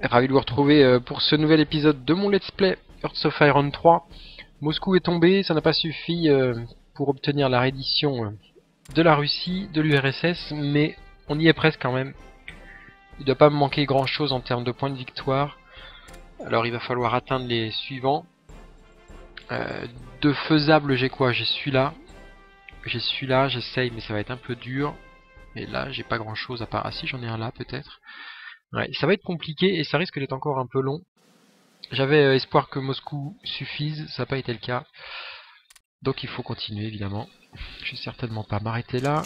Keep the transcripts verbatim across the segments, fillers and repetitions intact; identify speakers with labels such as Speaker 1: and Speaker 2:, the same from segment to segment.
Speaker 1: Ravi de vous retrouver euh, pour ce nouvel épisode de mon Let's Play Hearts of Iron trois. Moscou est tombé, ça n'a pas suffi euh, pour obtenir la reddition euh, de la Russie, de l'U R S S, mais on y est presque quand même. Il ne doit pas me manquer grand chose en termes de points de victoire. Alors il va falloir atteindre les suivants. Euh, de faisable, j'ai quoi? J'ai celui-là. J'ai celui-là, j'essaye, mais ça va être un peu dur. Et là, j'ai pas grand chose à part... Ah si, j'en ai un là peut-être. Ouais, ça va être compliqué et ça risque d'être encore un peu long. J'avais euh, espoir que Moscou suffise, ça n'a pas été le cas. Donc il faut continuer évidemment. Je vais certainement pas m'arrêter là.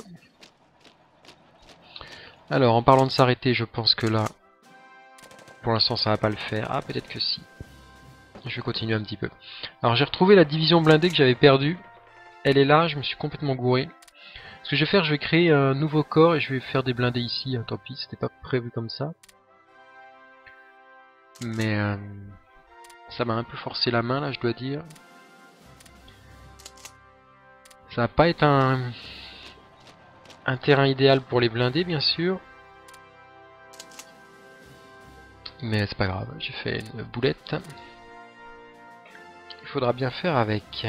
Speaker 1: Alors en parlant de s'arrêter, je pense que là, pour l'instant ça va pas le faire. Ah peut-être que si. Je vais continuer un petit peu. Alors j'ai retrouvé la division blindée que j'avais perdue. Elle est là, je me suis complètement gouré. Ce que je vais faire, je vais créer un nouveau corps et je vais faire des blindés ici. Hein, tant pis, c'était pas prévu comme ça. Mais euh, ça m'a un peu forcé la main là, je dois dire. Ça va pas être un, un terrain idéal pour les blindés, bien sûr. Mais c'est pas grave, j'ai fait une boulette. Il faudra bien faire avec.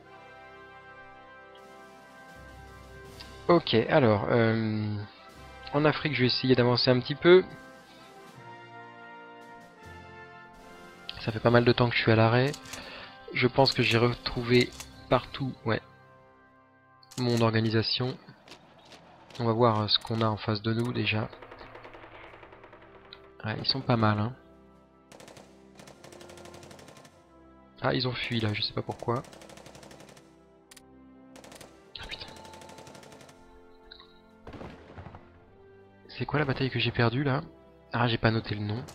Speaker 1: Ok, alors, euh, en Afrique, je vais essayer d'avancer un petit peu. Ça fait pas mal de temps que je suis à l'arrêt. Je pense que j'ai retrouvé partout, ouais, mon organisation. On va voir ce qu'on a en face de nous déjà. Ouais, ils sont pas mal, hein. Ah, ils ont fui là, je sais pas pourquoi. Ah putain. C'est quoi la bataille que j'ai perdue là? Ah, j'ai pas noté le nom.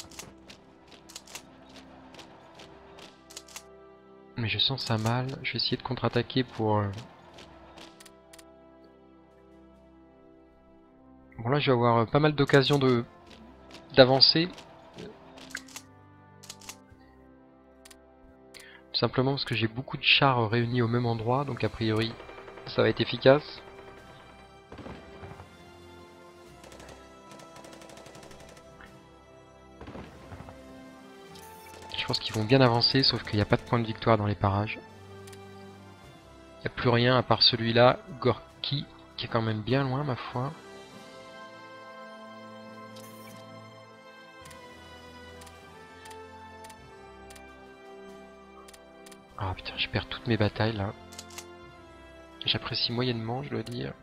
Speaker 1: Mais je sens ça mal. Je vais essayer de contre-attaquer pour... Euh... Bon là, je vais avoir pas mal d'occasions de d'avancer. Tout simplement parce que j'ai beaucoup de chars réunis au même endroit. Donc a priori, ça va être efficace. Je pense qu'ils vont bien avancer, sauf qu'il n'y a pas de point de victoire dans les parages. Il n'y a plus rien à part celui-là, Gorky, qui est quand même bien loin, ma foi. Ah putain, je perds toutes mes batailles là. J'apprécie moyennement, je dois dire.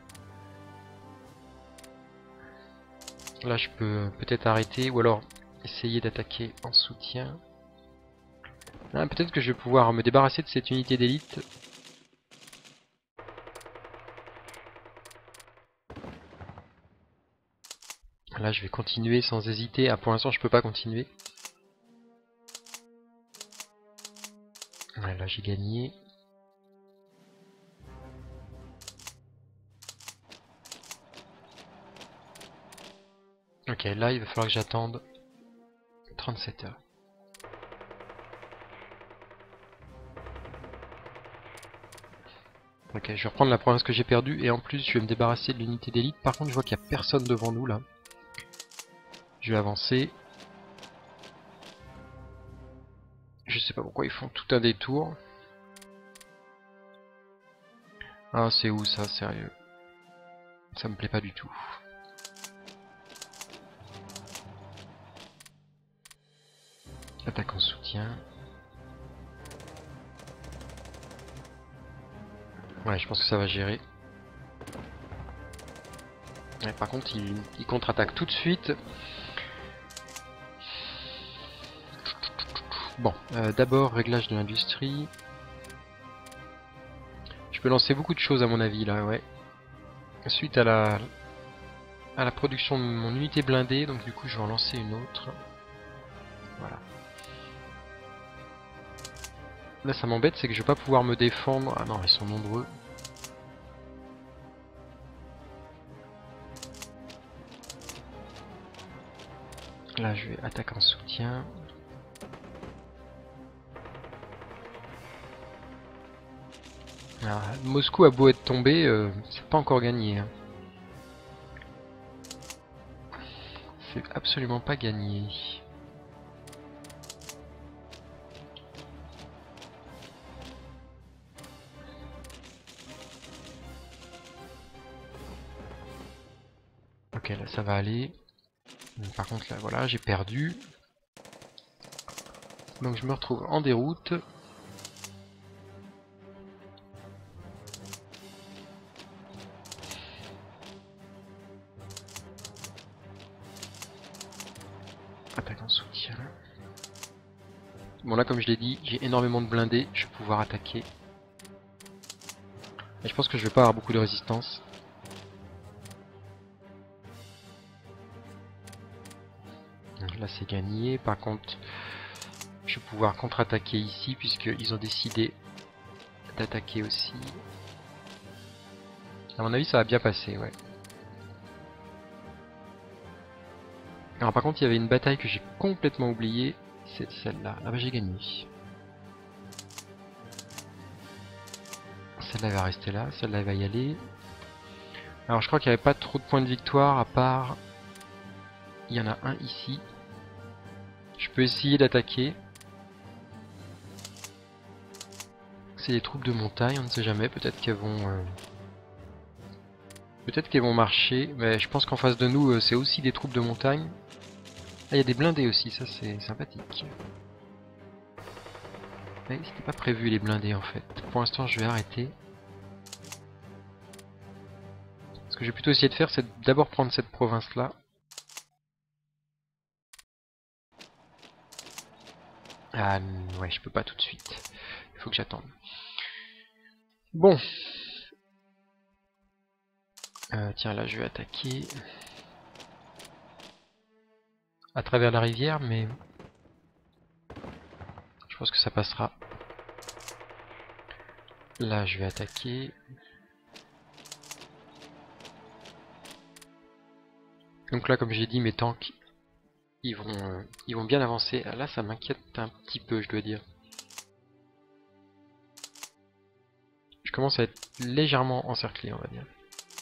Speaker 1: Là, je peux peut-être arrêter, ou alors essayer d'attaquer en soutien. Ah, peut-être que je vais pouvoir me débarrasser de cette unité d'élite. Là, je vais continuer sans hésiter. Ah, pour l'instant, je peux pas continuer. Ouais, là, j'ai gagné. Ok, là, il va falloir que j'attende trente-sept heures. Ok, je vais reprendre la province que j'ai perdue et en plus, je vais me débarrasser de l'unité d'élite. Par contre, je vois qu'il n'y a personne devant nous, là. Je vais avancer. Je sais pas pourquoi ils font tout un détour. Ah, c'est où ça, sérieux? Ça me plaît pas du tout. Attaque en soutien. Ouais, je pense que ça va gérer. Ouais, par contre, il, il contre-attaque tout de suite. Bon, euh, d'abord, réglage de l'industrie. Je peux lancer beaucoup de choses à mon avis, là, ouais. Suite à la, à la production de mon unité blindée, donc du coup, je vais en lancer une autre. Voilà. Là, ça m'embête, c'est que je vais pas pouvoir me défendre. Ah non, ils sont nombreux. Là, je vais attaquer en soutien. Alors, Moscou a beau être tombé, euh, c'est pas encore gagné. Hein. C'est absolument pas gagné. Ok, là ça va aller. Par contre là voilà, j'ai perdu. Donc je me retrouve en déroute. Attaque en soutien. Bon là comme je l'ai dit, j'ai énormément de blindés, je vais pouvoir attaquer. Et je pense que je vais pas avoir beaucoup de résistance. Là c'est gagné, par contre je vais pouvoir contre-attaquer ici puisqu'ils ont décidé d'attaquer aussi. À mon avis ça va bien passer, ouais. Alors par contre il y avait une bataille que j'ai complètement oubliée, c'est celle-là. Là-bas j'ai gagné. Celle-là va rester là, celle-là va y aller. Alors je crois qu'il n'y avait pas trop de points de victoire à part... Il y en a un ici. Je peux essayer d'attaquer. C'est des troupes de montagne, on ne sait jamais, peut-être qu'elles vont... Euh... Peut-être qu'elles vont marcher, mais je pense qu'en face de nous euh, c'est aussi des troupes de montagne. Ah, il y a des blindés aussi, ça c'est sympathique. Mais c'était pas prévu les blindés en fait. Pour l'instant je vais arrêter. Ce que je vais plutôt essayer de faire c'est d'abord prendre cette province là. Ah ouais, je peux pas tout de suite. Il faut que j'attende. Bon. Euh, tiens, là je vais attaquer. À travers la rivière, mais... Je pense que ça passera. Là je vais attaquer. Donc là comme j'ai dit, mes tanks, ils vont, euh, ils vont bien avancer. Là ça m'inquiète un petit peu, je dois dire. Je commence à être légèrement encerclé, on va dire.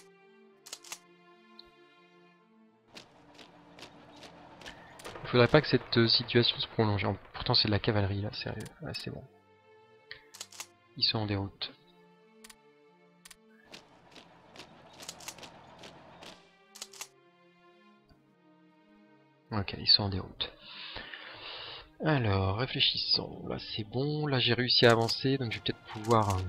Speaker 1: Il faudrait pas que cette situation se prolonge. Pourtant c'est de la cavalerie là, sérieux. Ouais, c'est bon. Ils sont en déroute. Ok, ils sont en déroute. Alors, réfléchissons. Là c'est bon. Là j'ai réussi à avancer, donc je vais peut-être pouvoir...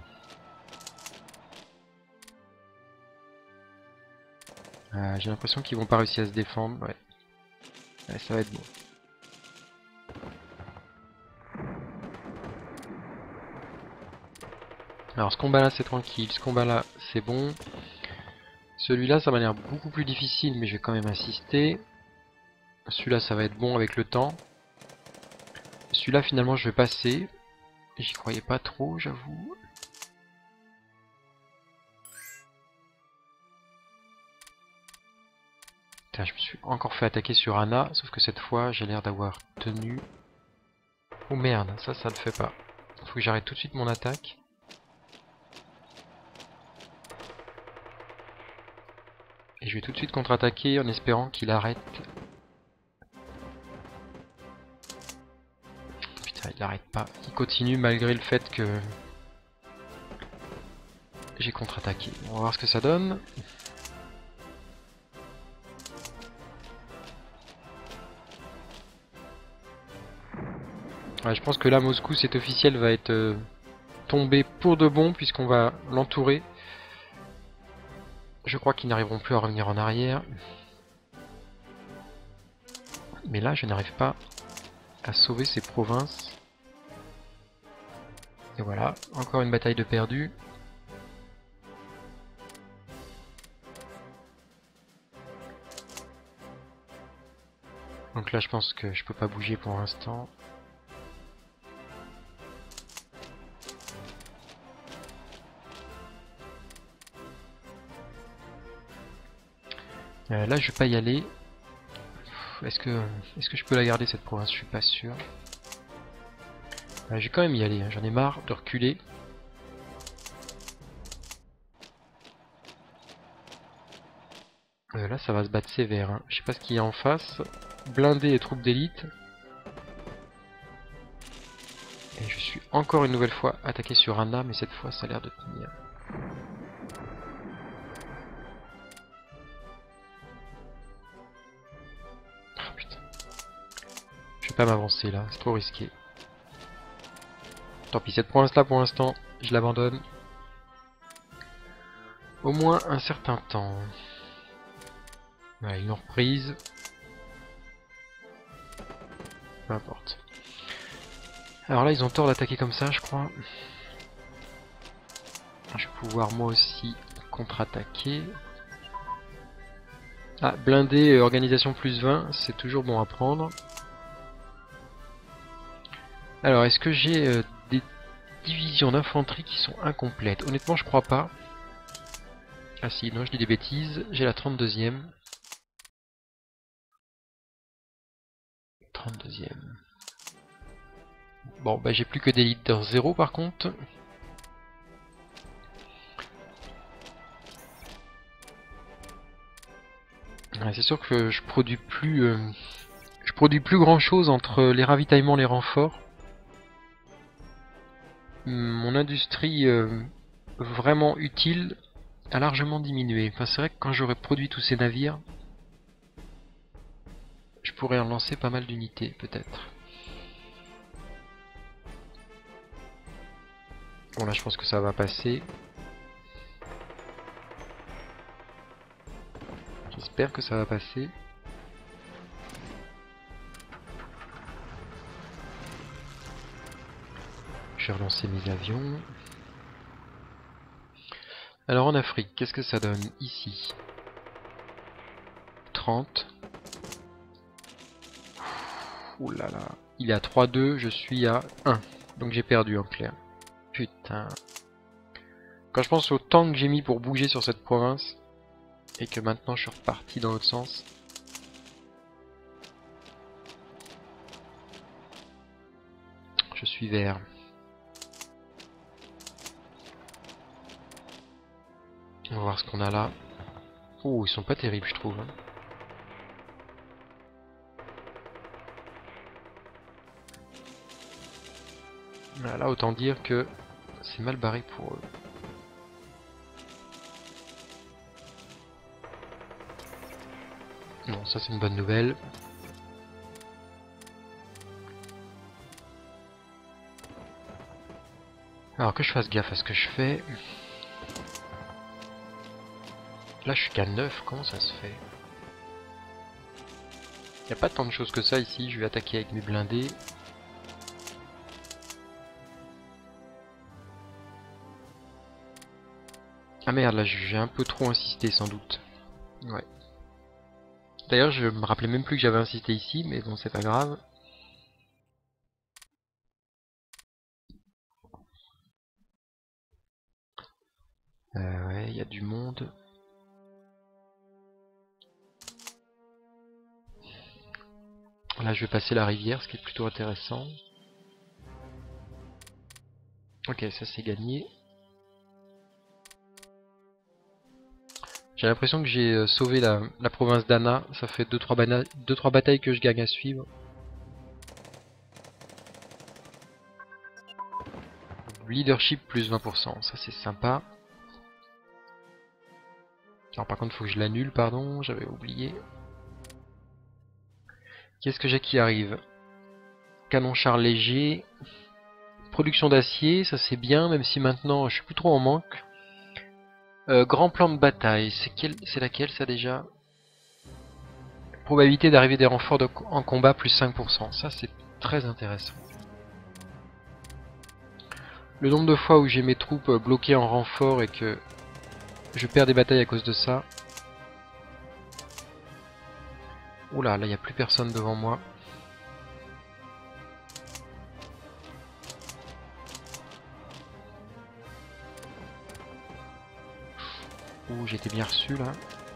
Speaker 1: Euh, j'ai l'impression qu'ils vont pas réussir à se défendre. Ouais. Ouais, ça va être bon. Alors ce combat là c'est tranquille, ce combat là c'est bon. Celui-là ça m'a l'air beaucoup plus difficile mais je vais quand même insister. Celui-là ça va être bon avec le temps. Celui-là finalement je vais passer. J'y croyais pas trop, j'avoue. Putain, je me suis encore fait attaquer sur Anna, sauf que cette fois j'ai l'air d'avoir tenu. Oh merde, ça ça ne le fait pas. Faut que j'arrête tout de suite mon attaque. Et je vais tout de suite contre-attaquer en espérant qu'il arrête. Putain, il arrête pas. Il continue malgré le fait que j'ai contre-attaqué. On va voir ce que ça donne. Ouais, je pense que là, Moscou, c'est officiel, va être euh, tombé pour de bon puisqu'on va l'entourer. Je crois qu'ils n'arriveront plus à revenir en arrière. Mais là, je n'arrive pas à sauver ces provinces. Et voilà, encore une bataille de perdu. Donc là, je pense que je peux pas bouger pour l'instant. Euh, là, je vais pas y aller. Est-ce que, est-ce que je peux la garder cette province? Je suis pas sûr. Euh, je vais quand même y aller. Hein. J'en ai marre de reculer. Euh, là, ça va se battre sévère. Hein. Je sais pas ce qu'il y a en face. Blindés et troupes d'élite. Et je suis encore une nouvelle fois attaqué sur Anna, mais cette fois, ça a l'air de tenir. pas m'avancer là, c'est trop risqué. Tant pis, cette province là pour l'instant, je l'abandonne. Au moins un certain temps. Ouais, ils l'ont reprise. Peu importe. Alors là, ils ont tort d'attaquer comme ça, je crois. Je vais pouvoir moi aussi contre-attaquer. Ah, blindé, euh, organisation plus vingt, c'est toujours bon à prendre. Alors, est-ce que j'ai euh, des divisions d'infanterie qui sont incomplètes? Honnêtement, je crois pas. Ah si, non, je dis des bêtises. J'ai la trente-deuxième. trente-deuxième. Bon, bah j'ai plus que des leaders zéro par contre. Ouais, c'est sûr que je produis plus... Euh, je produis plus grand chose entre les ravitaillements et les renforts. Mon industrie euh, vraiment utile a largement diminué. Enfin, c'est vrai que quand j'aurais produit tous ces navires, je pourrais en lancer pas mal d'unités, peut-être. Bon, là, je pense que ça va passer. J'espère que ça va passer. Je vais relancer mes avions. Alors, en Afrique, qu'est-ce que ça donne ici? trente. Ouh là là. Il est à trois deux, je suis à un. Donc j'ai perdu en clair. Putain. Quand je pense au temps que j'ai mis pour bouger sur cette province, et que maintenant je suis reparti dans l'autre sens. Je suis vert. On va voir ce qu'on a là. Oh, ils sont pas terribles, je trouve. Là, autant dire que c'est mal barré pour eux. Non, ça c'est une bonne nouvelle. Alors que je fasse gaffe à ce que je fais. Là je suis qu'à neuf, comment ça se fait? Il n'y a pas tant de choses que ça ici, je vais attaquer avec mes blindés. Ah merde, là j'ai un peu trop insisté sans doute. Ouais. D'ailleurs je me rappelais même plus que j'avais insisté ici, mais bon c'est pas grave. Euh, ouais, il y a du monde. Là je vais passer la rivière, ce qui est plutôt intéressant. Ok, ça c'est gagné. J'ai l'impression que j'ai sauvé la, la province d'Anna. Ça fait deux trois batailles que je gagne à suivre. Leadership plus vingt pour cent, ça c'est sympa. Alors par contre il faut que je l'annule, pardon, j'avais oublié. Qu'est-ce que j'ai qui arrive? Canon char léger. Production d'acier, ça c'est bien, même si maintenant je suis plus trop en manque. Euh, grand plan de bataille, c'est quel, c'est laquelle ça déjà? Probabilité d'arriver des renforts de, en combat plus cinq pour cent, ça c'est très intéressant. Le nombre de fois où j'ai mes troupes bloquées en renfort et que je perds des batailles à cause de ça. Oula, là il n'y a plus personne devant moi. Ouh, j'étais bien reçu là.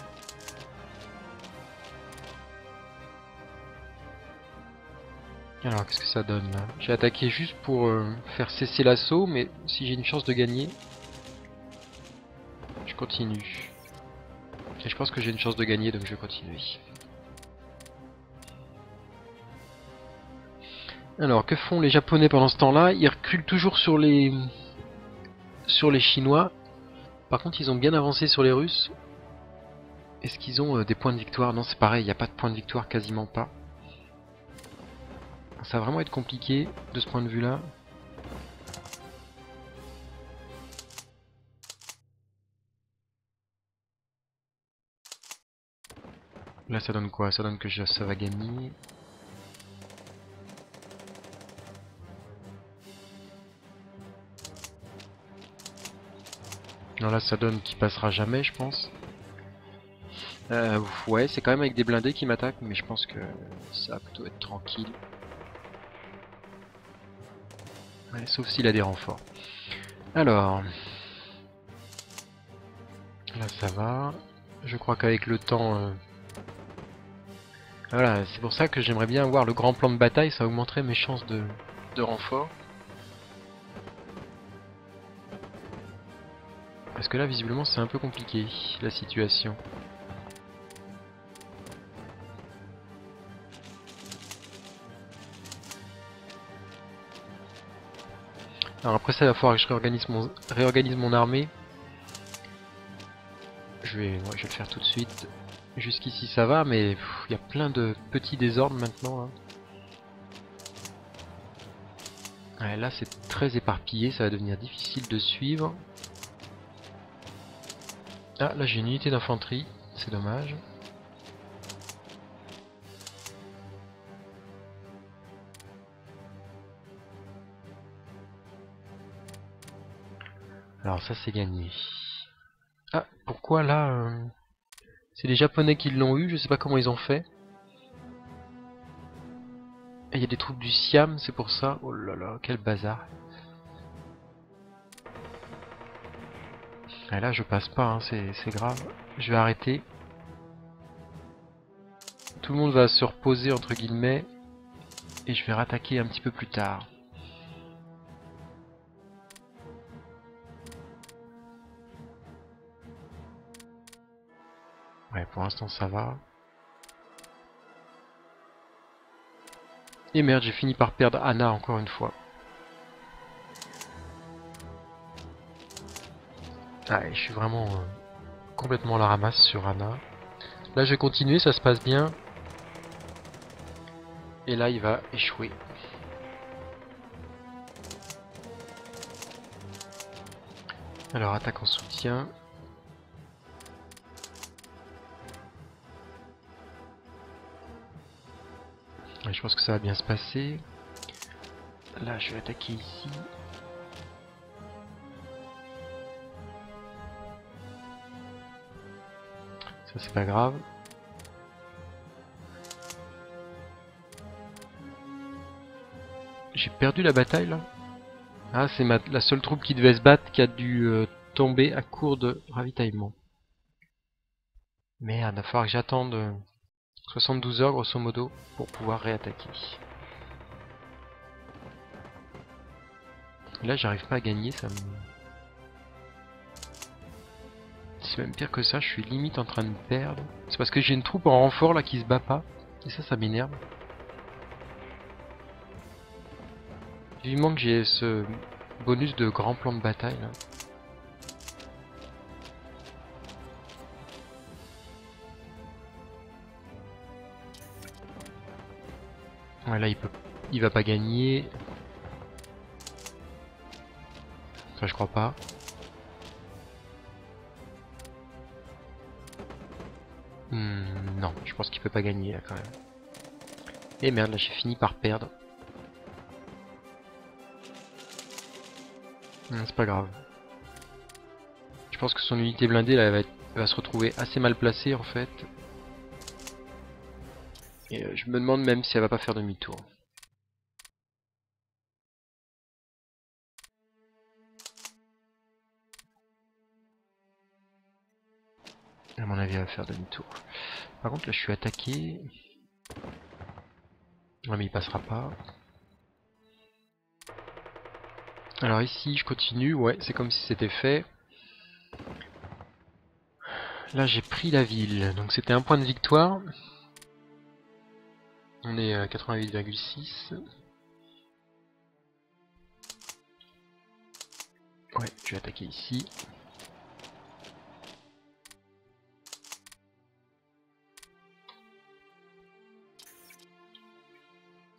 Speaker 1: Alors, qu'est-ce que ça donne là? J'ai attaqué juste pour euh, faire cesser l'assaut, mais si j'ai une chance de gagner, je continue. Et je pense que j'ai une chance de gagner, donc je vais continuer. Alors, que font les Japonais pendant ce temps-là? Ils reculent toujours sur les... sur les Chinois. Par contre, ils ont bien avancé sur les Russes. Est-ce qu'ils ont euh, des points de victoire? Non, c'est pareil, il n'y a pas de points de victoire, quasiment pas. Ça va vraiment être compliqué de ce point de vue-là. Là ça donne quoi? Ça donne que je, ça va gagner. Non là ça donne qu'il passera jamais je pense. Euh, ouais c'est quand même avec des blindés qui m'attaquent mais je pense que ça va plutôt être tranquille. Ouais, sauf s'il a des renforts. Alors... Là ça va. Je crois qu'avec le temps... Euh... Voilà, c'est pour ça que j'aimerais bien avoir le grand plan de bataille, ça augmenterait mes chances de, de renfort. Parce que là visiblement c'est un peu compliqué la situation. Alors après ça il va falloir que je réorganise mon, réorganise mon armée. Je vais, ouais, je vais le faire tout de suite. Jusqu'ici ça va mais il y a plein de petits désordres maintenant. Hein. Ouais, là c'est très éparpillé, ça va devenir difficile de suivre. Ah là j'ai une unité d'infanterie, c'est dommage. Alors ça c'est gagné. Ah pourquoi là euh... c'est les japonais qui l'ont eu, je sais pas comment ils ont fait. Il y a des troupes du Siam, c'est pour ça. Oh là là, quel bazar. Et là je passe pas, hein, c'est grave. Je vais arrêter. Tout le monde va se reposer entre guillemets. Et je vais rattaquer un petit peu plus tard. Ouais, pour l'instant ça va. Et merde, j'ai fini par perdre Anna encore une fois. Ah, je suis vraiment euh, complètement à la ramasse sur Anna. Là je vais continuer, ça se passe bien. Et là il va échouer. Alors attaque en soutien. Ouais, je pense que ça va bien se passer. Là je vais attaquer ici. Ça c'est pas grave. J'ai perdu la bataille là. Ah c'est ma... la seule troupe qui devait se battre qui a dû euh, tomber à court de ravitaillement. Merde, il va falloir que j'attende euh, soixante-douze heures grosso modo pour pouvoir réattaquer. Là j'arrive pas à gagner, ça me... C'est même pire que ça, je suis limite en train de perdre. C'est parce que j'ai une troupe en renfort là qui se bat pas. Et ça, ça m'énerve. Vivement que j'ai ce bonus de grand plan de bataille là. Ouais, là il peut, il va pas gagner. Enfin, je crois pas. Hmm, non, je pense qu'il peut pas gagner là quand même. Et merde, là j'ai fini par perdre. Hmm, c'est pas grave. Je pense que son unité blindée là, elle va, être, elle va se retrouver assez mal placée en fait. Et euh, je me demande même si elle va pas faire demi-tour. À mon avis, elle va faire demi-tour. Par contre, là, je suis attaqué. Ouais, mais il passera pas. Alors ici, je continue. Ouais, c'est comme si c'était fait. Là, j'ai pris la ville. Donc c'était un point de victoire. On est à quatre-vingt-huit virgule six. Ouais, je vais attaquer ici.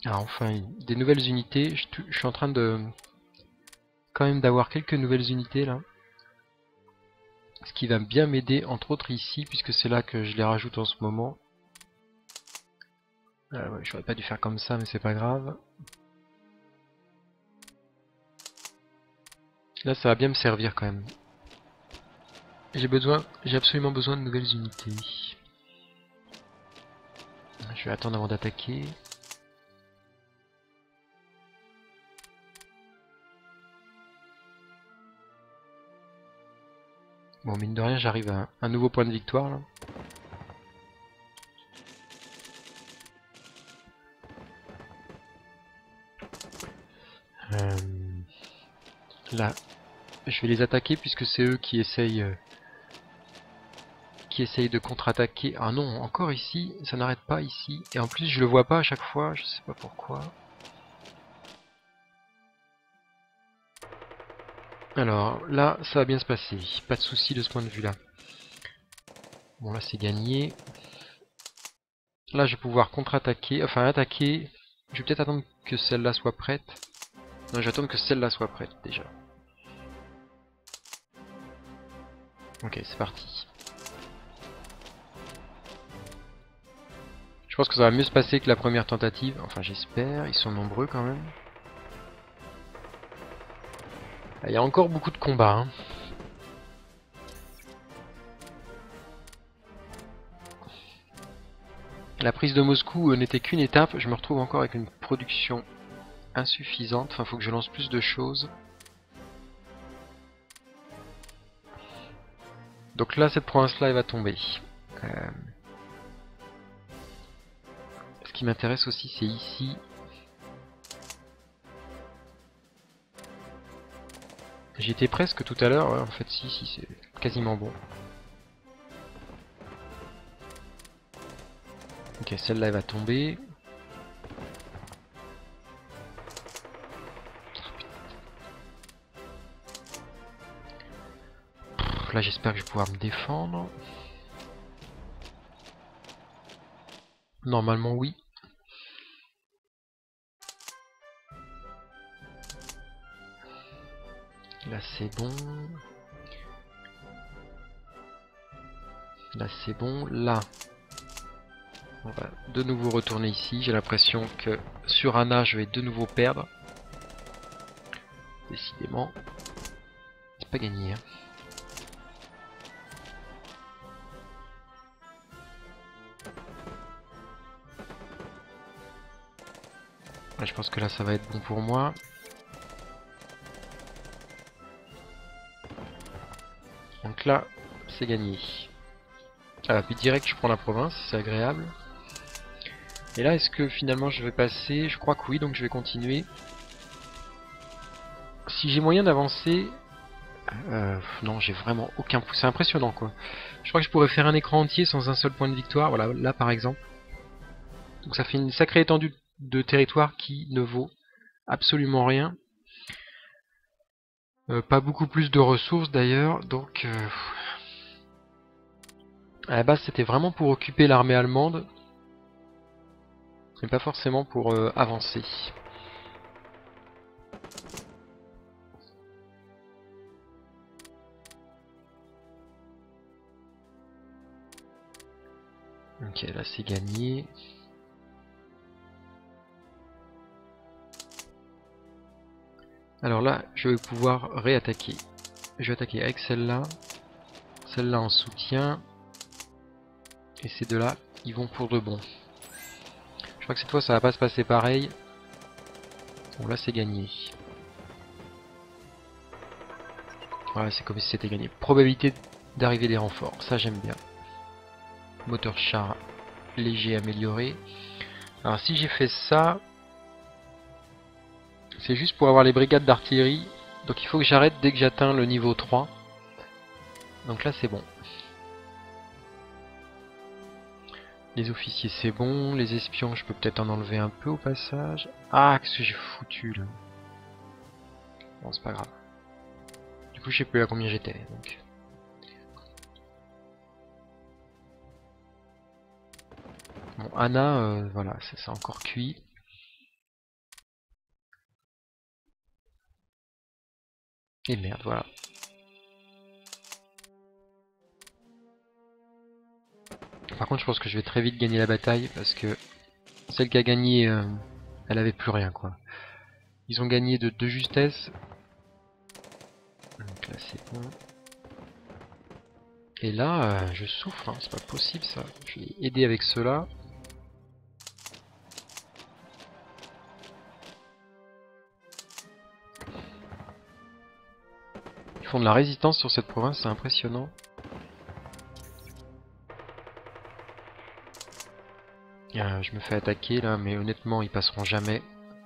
Speaker 1: Ah, enfin, des nouvelles unités. Je, je suis en train de... quand même d'avoir quelques nouvelles unités là. Ce qui va bien m'aider, entre autres ici, puisque c'est là que je les rajoute en ce moment. Euh, ouais, j'aurais pas dû faire comme ça, mais c'est pas grave. Là, ça va bien me servir quand même. J'ai besoin, j'ai absolument besoin de nouvelles unités. Je vais attendre avant d'attaquer. Bon, mine de rien, j'arrive à un nouveau point de victoire là. Euh, là, je vais les attaquer puisque c'est eux qui essayent, euh, qui essayent de contre-attaquer. Ah non, encore ici, ça n'arrête pas ici. Et en plus, je le vois pas à chaque fois, je sais pas pourquoi. Alors là, ça va bien se passer, pas de souci de ce point de vue là. Bon là c'est gagné. Là je vais pouvoir contre-attaquer, enfin attaquer. Je vais peut-être attendre que celle-là soit prête. Non, je vais attendre que celle-là soit prête déjà. Ok, c'est parti. Je pense que ça va mieux se passer que la première tentative. Enfin j'espère, ils sont nombreux quand même. Il y a encore beaucoup de combats. Hein. La prise de Moscou euh, n'était qu'une étape. Je me retrouve encore avec une production insuffisante. Enfin, faut que je lance plus de choses. Donc là, cette province-là, elle va tomber. Euh... Ce qui m'intéresse aussi, c'est ici. J'y étais presque tout à l'heure. Ouais, en fait, si, si, c'est quasiment bon. Ok, celle-là, elle va tomber. Là, j'espère que je vais pouvoir me défendre. Normalement, oui. Là, c'est bon. Là, c'est bon. Là, on va de nouveau retourner ici. J'ai l'impression que sur Anna, je vais de nouveau perdre. Décidément. C'est pas gagné. Hein. Ouais, je pense que là, ça va être bon pour moi. Donc là, c'est gagné. Ah, puis direct, je prends la province. C'est agréable. Et là, est-ce que finalement je vais passer? Je crois que oui, donc je vais continuer. Si j'ai moyen d'avancer... Euh, non, j'ai vraiment aucun... C'est impressionnant, quoi. Je crois que je pourrais faire un écran entier sans un seul point de victoire. Voilà, là, par exemple. Donc ça fait une sacrée étendue de territoire qui ne vaut absolument rien. Euh, pas beaucoup plus de ressources, d'ailleurs. Donc... Euh... À la base, c'était vraiment pour occuper l'armée allemande. Mais pas forcément pour euh, avancer. Ok, là c'est gagné. Alors là, je vais pouvoir réattaquer. Je vais attaquer avec celle-là. Celle-là en soutien. Et ces deux-là, ils vont pour de bon. Je crois que cette fois, ça va pas se passer pareil. Bon, là, c'est gagné. Voilà, c'est comme si c'était gagné. Probabilité d'arrivée des renforts. Ça, j'aime bien. Moteur char léger amélioré. Alors, si j'ai fait ça... C'est juste pour avoir les brigades d'artillerie. Donc il faut que j'arrête dès que j'atteins le niveau trois. Donc là c'est bon. Les officiers c'est bon. Les espions je peux peut-être en enlever un peu au passage. Ah qu'est-ce que j'ai foutu là. Bon c'est pas grave. Du coup je sais plus à combien j'étais. Donc. Bon Anna euh, voilà c'est encore cuit. Et merde, voilà. Par contre, je pense que je vais très vite gagner la bataille parce que celle qui a gagné, euh, elle avait plus rien, quoi. Ils ont gagné de deux justesse. Donc là, c'est bon. Et là, euh, je souffre, hein. C'est pas possible ça. Je vais aider avec cela. Ils font de la résistance sur cette province, c'est impressionnant. Euh, je me fais attaquer là, mais honnêtement, ils passeront jamais.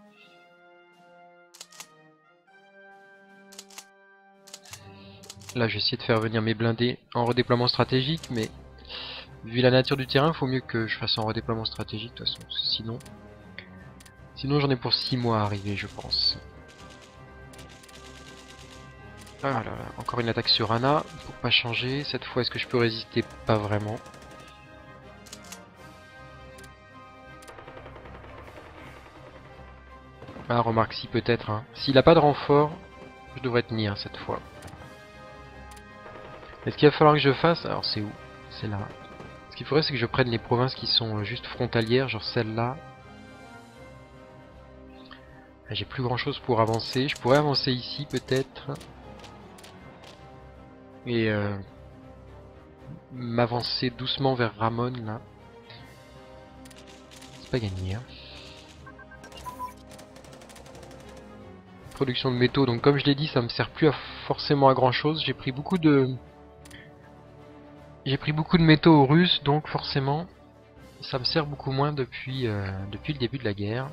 Speaker 1: Là, je vais essayer de faire venir mes blindés en redéploiement stratégique, mais vu la nature du terrain, il faut mieux que je fasse en redéploiement stratégique de toute façon, sinon... Sinon j'en ai pour six mois à arriver, je pense. Ah là là, encore une attaque sur Anna, pour pas changer. Cette fois, est-ce que je peux résister? Pas vraiment. Ah, remarque, si peut-être. Hein. S'il a pas de renfort, je devrais tenir cette fois. Et ce qu'il va falloir que je fasse, alors c'est où? C'est là. Ce qu'il faudrait, c'est que je prenne les provinces qui sont juste frontalières, genre celle-là. J'ai plus grand chose pour avancer. Je pourrais avancer ici peut-être. Et euh, m'avancer doucement vers Ramon là. C'est pas gagné. Hein. Production de métaux, donc comme je l'ai dit, ça me sert plus à forcément à grand chose. J'ai pris beaucoup de. J'ai pris beaucoup de métaux aux Russes, donc forcément ça me sert beaucoup moins depuis, euh, depuis le début de la guerre.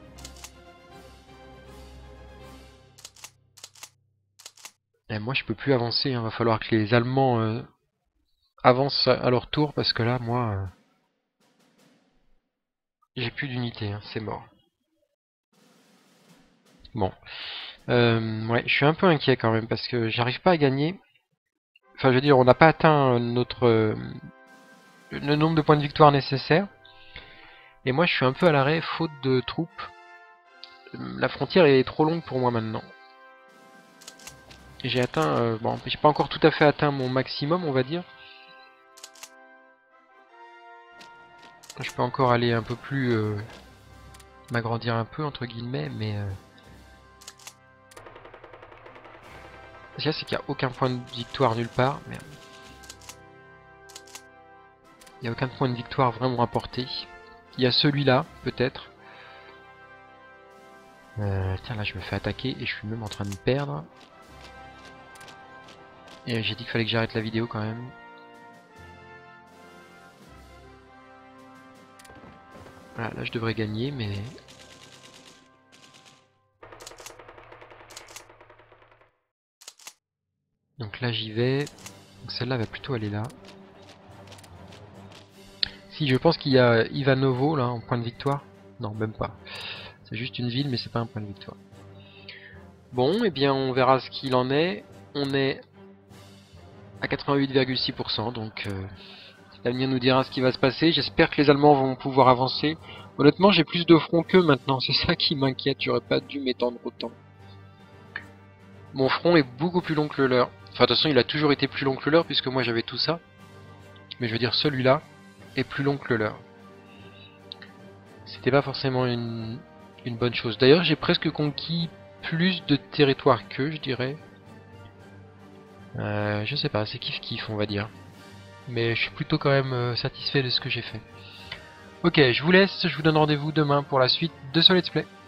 Speaker 1: Et moi je peux plus avancer, il hein. Va falloir que les Allemands euh, avancent à leur tour parce que là moi euh, j'ai plus d'unité, hein. C'est mort. Bon, euh, ouais, je suis un peu inquiet quand même parce que j'arrive pas à gagner. Enfin je veux dire, on n'a pas atteint notre euh, le nombre de points de victoire nécessaires. Et moi je suis un peu à l'arrêt faute de troupes. La frontière est trop longue pour moi maintenant. J'ai atteint, euh, bon, j'ai pas encore tout à fait atteint mon maximum, on va dire. Je peux encore aller un peu plus, euh, m'agrandir un peu entre guillemets, mais euh... ce qu'il y a, c'est qu'il n'y a aucun point de victoire nulle part. Merde. Il n'y a aucun point de victoire vraiment apporté. Il y a celui-là, peut-être. Euh, tiens, là je me fais attaquer et je suis même en train de perdre. Et j'ai dit qu'il fallait que j'arrête la vidéo quand même. Voilà, là je devrais gagner, mais... Donc là j'y vais. Celle-là va plutôt aller là. Si, je pense qu'il y a Ivanovo là en point de victoire. Non, même pas. C'est juste une ville, mais c'est pas un point de victoire. Bon, et eh bien on verra ce qu'il en est. On est à quatre-vingt-huit virgule six pour cent, donc euh, l'avenir nous dira ce qui va se passer. J'espère que les Allemands vont pouvoir avancer. Honnêtement, j'ai plus de front qu'eux maintenant, c'est ça qui m'inquiète, j'aurais pas dû m'étendre autant. Mon front est beaucoup plus long que le leur. Enfin, de toute façon, il a toujours été plus long que le leur, puisque moi j'avais tout ça. Mais je veux dire, celui-là est plus long que le leur. C'était pas forcément une, une bonne chose. D'ailleurs, j'ai presque conquis plus de territoire qu'eux, je dirais. Euh, je sais pas, c'est kiff kiff on va dire. Mais je suis plutôt quand même euh, satisfait de ce que j'ai fait. Ok, je vous laisse, je vous donne rendez-vous demain pour la suite de ce let's play.